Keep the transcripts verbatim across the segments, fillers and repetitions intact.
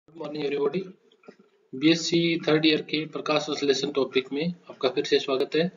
Good morning everybody. BSc third year के प्रकाश संश्लेषण टॉपिक में आपका फिर से स्वागत है।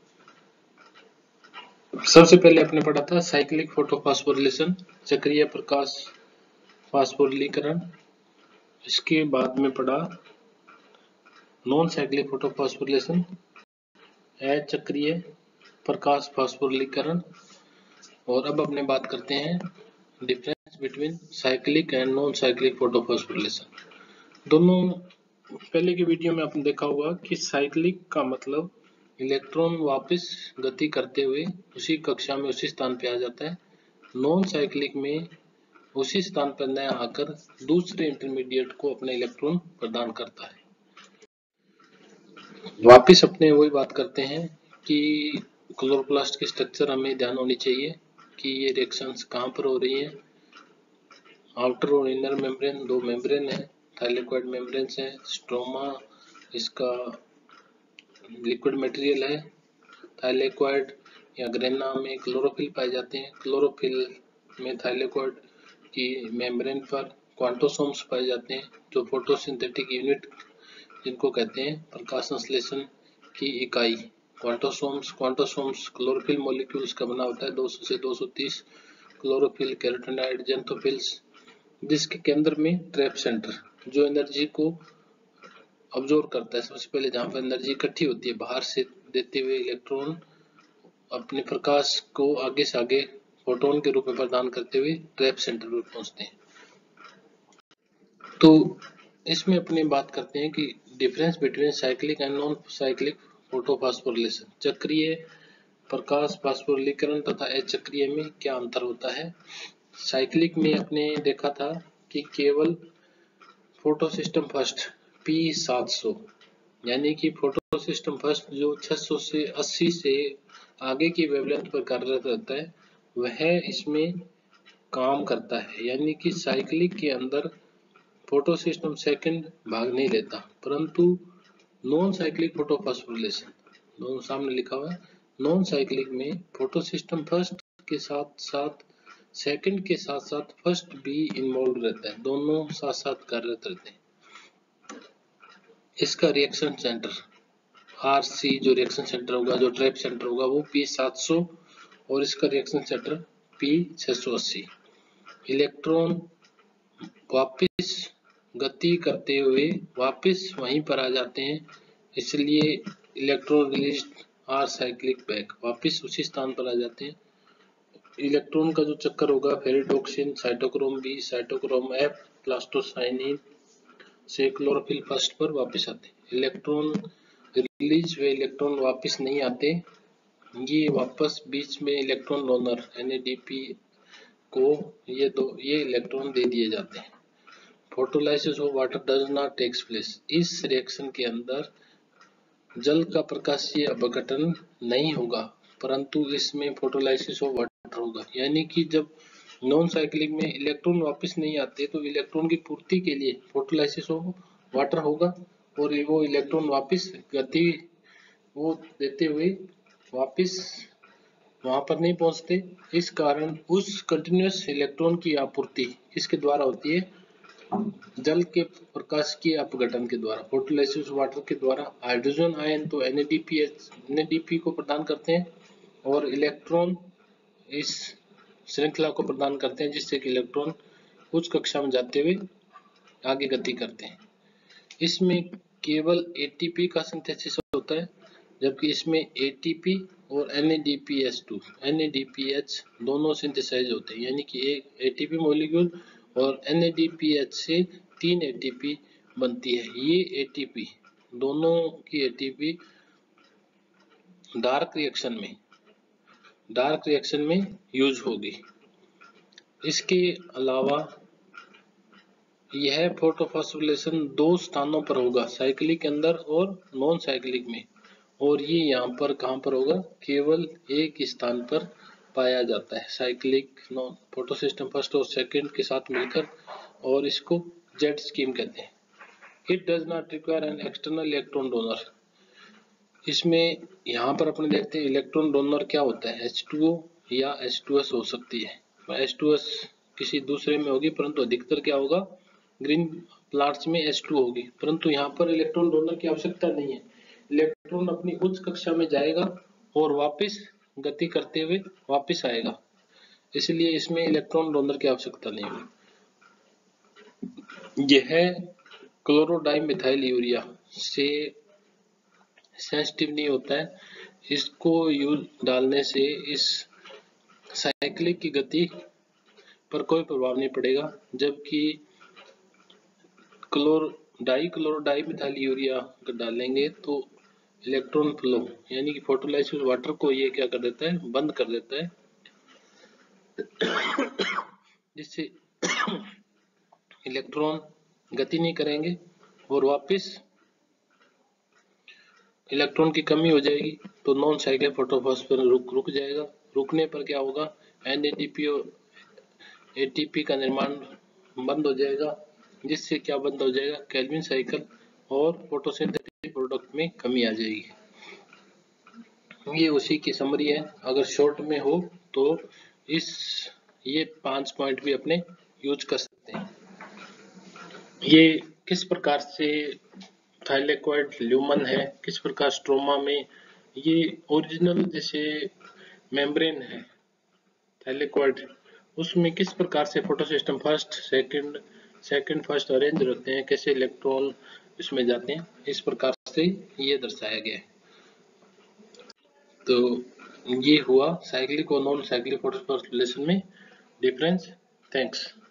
सबसे पहले आपने पढ़ा था साइक्लिक फोटोफॉस्फोरिलेशन, चक्रीय प्रकाश फास्फोरिलीकरण। इसके बाद में पढ़ा नॉन साइक्लिक फोटोफॉस्फोरिलेशन, अचक्रीय प्रकाश फास्फोरिलीकरण। और अब अपने बात करते हैं difference between cyclic and non cyclic photophosphorylation. दोनों पहले के वीडियो में आपने देखा होगा कि साइक्लिक का मतलब इलेक्ट्रॉन वापस गति करते हुए उसी कक्षा में उसी स्थान पे आ जाता है। नॉन साइक्लिक में उसी स्थान पर नया आकर दूसरे इंटरमीडिएट को अपने इलेक्ट्रॉन प्रदान करता है। वापस अपने वही बात करते हैं कि क्लोरोप्लास्ट की स्ट्रक्चर हमें ध्यान होनी चाहिए कि ये रिएक्शंस कहाँ पर हो रही है। आउटर और इनर मेम्ब्रेन, दो मेम्ब्रेन है, थाइलेकोइड मेम्ब्रेन है, स्ट्रोमा इसका लिक्विड मटेरियल है, थाइलेकोइड या ग्रेना में क्लोरोफिल पाए जाते हैं, क्लोरोफिल में थाइलेकोइड की मेम्ब्रेन पर क्वांटोसोम्स पाए जाते हैं जो फोटोसिंथेटिक यूनिट जिनको कहते हैं प्रकाश संश्लेषण की इकाई। क्वांटोसोम्स क्वांटोसोम्स क्लोरोफिल मॉलिक्यूल्स का बना होता है, दो सौ से दो सौ तीस क्लोरोफिल, कैरोटीनॉइड, ज़ैंथोफिल्स, जिसके केंद्र में ट्रैप सेंटर जो एनर्जी को ऑब्जर्व करता है। सबसे पहले जहां पर एनर्जी इकट्ठी होती है बाहर से देते हुए इलेक्ट्रॉन अपने प्रकाश को आगे से आगे फोटोन के रूप में प्रदान करते हुए ट्रैप सेंटर पर पहुंचते हैं। तो इसमें अपने बात करते हैं कि difference between cyclic and non cyclic photophosphorylation, चक्रीय प्रकाश फास्फोरिलीकरण तथा अचक्रीय में क्या अंतर होता है। साइक्लिक में अपने देखा था कि केवल फोटो सिस्टम फर्स्ट पी सात सौ यानी कि फोटो सिस्टम फर्स्ट जो छह सौ से अस्सी से आगे की वेवलेंथ पर कार्यरत रहता है वह इसमें काम करता है। यानी कि साइक्लिक के अंदर फोटो सिस्टम सेकंड भाग नहीं लेता, परंतु नॉन साइक्लिक फोटोफॉस्फोरिलेशन दोनों सामने लिखा हुआ है। नॉन साइक्लिक में फोटो सिस्टम फर्स्ट के साथ साथ सेकंड के साथ साथ फर्स्ट भी इन्वॉल्व रहता है, दोनों साथ साथ कार्यरत रहते हैं। इसका रिएक्शन सेंटर आर सी जो रिएक्शन सेंटर होगा, जो ट्रैप सेंटर होगा वो पी सात सौ और इसका रिएक्शन सेंटर पी छह सौ अस्सी। इलेक्ट्रॉन वापस गति करते हुए वापस वहीं पर आ जाते हैं, इसलिए electron release are cyclic back, वापस उसी स्थान पर आ जाते हैं। इलेक्ट्रॉन का जो चक्कर होगा ferredoxin, cytochrome b, cytochrome f, plastocyanin से क्लोरोफिल फर्स्ट पर वापस आते हैं। इलेक्ट्रॉन रिलीज वे इलेक्ट्रॉन वापस नहीं आते, ये वापस बीच में electron donor N A D P को ये दो ये इलेक्ट्रॉन दे दिए जाते हैं। Photolysis of water does not takes place, इस रिएक्शन के अंदर जल का प्रकाशीय अपघटन नहीं होगा, परंतु इसमें फोटोलाइसिस ऑफ वाटर होगा। यानी कि जब नॉन साइक्लिक में इलेक्ट्रॉन वापस नहीं आते तो इलेक्ट्रॉन की पूर्ति के लिए फोटोलाइसिस ऑफ वाटर होगा और वो इलेक्ट्रॉन वापस गति वो देते हुए वापस वहां पर नहीं पहुंचते। इस कारण उस कंटिन्यूअस इलेक्ट्रॉन की आपूर्ति किसके द्वारा होती है, जल के प्रकाश की अपघटन के द्वारा, फोटोलाइसिस वाटर के द्वारा। हाइड्रोजन आयन तो N A D P N A D P को प्रदान करते हैं और इलेक्ट्रॉन इस श्रृंखला को प्रदान करते हैं, जिससे कि इलेक्ट्रॉन उच्च कक्षा में जाते हुए आगे गति करते हैं। इसमें केवल ए टी पी का सिंथेसिस होता है, जबकि इसमें ए टी पी और N A D P H two, N A D P H दोनों सिंथेसाइज होते हैं। यानी कि एक ए टी पी मॉलिक्यूल और N A D P H से तीन ए टी पी बनती है। ये ए टी पी दोनों की A T P dark reaction में डार्क रिएक्शन में यूज होगी। इसके अलावा यह फोटोफॉस्फोरिलेशन दो स्थानों पर होगा, साइक्लिक के अंदर और नॉन साइक्लिक में, और ये यहाँ पर कहाँ पर होगा, केवल एक स्थान पर पाया जाता है, cyclic non photo system first और सेकंड के साथ मिलकर, और इसको जेड स्कीम कहते हैं। It does not require an external electron donor. इसमें यहाँ पर अपने देखते हैं इलेक्ट्रॉन डोनर क्या होता है, एच टू ओ या एच टू एस हो सकती है। एच टू एस किसी दूसरे में होगी, परंतु अधिकतर क्या होगा, ग्रीन प्लांट्स में एच टू होगी, परंतु यहाँ पर इलेक्ट्रॉन डोनर की आवश्यकता नहीं है। इलेक्ट्रॉन अपनी उच्च कक्षा में जाएगा और वापस गति करते हुए वापस आएगा, इसलिए इसमें इलेक्ट्रॉन डोनर की आवश्यकता नहीं होगी। यह क्लोरोडाई मिथाइल यूरिया से सेंसिटिव नहीं होता है, इसको यूज डालने से इस साइक्लिक की गति पर कोई प्रभाव नहीं पड़ेगा, जबकि chlor di chloro di methyl urea अगर डालेंगे तो इलेक्ट्रॉन फ्लो यानी कि फोटोलाइसिस वाटर को ये क्या कर देता है, बंद कर देता है, जिससे इलेक्ट्रॉन गति नहीं करेंगे और वापस इलेक्ट्रॉन की कमी हो जाएगी, तो नॉन साइक्लिक फोटोफॉस्फोरस रुक रुक जाएगा। रुकने पर क्या होगा, एन ए टी पी और ए टी पी का निर्माण बंद हो जाएगा, जिससे क्या बंद हो जाएगा, केल्विन साइकिल और फोटोसिंथेटिक प्रोडक्ट में कमी आ जाएगी। ये उसी की समरी है। अगर शॉर्ट में हो तो इस ये पांच पॉइंट भी अपने यूज कर सकते हैं। ये किस प्रकार से थाइलेकोइड ल्यूमन है, किस प्रकार स्ट्रोमा में ये ओरिजिनल जैसे मेम्ब्रेन है थाइलेकोइड, उसमें किस प्रकार से photosystem first second second first arrange रहते हैं, कैसे इलेक्ट्रॉन इसमें जाते हैं, इस प्रकार से ये दर्शाया गया है। तो ये हुआ साइक्लिक और नॉन साइक्लिक फोटोसिंथेसिस रिलेशन में डिफरेंस। थैंक्स।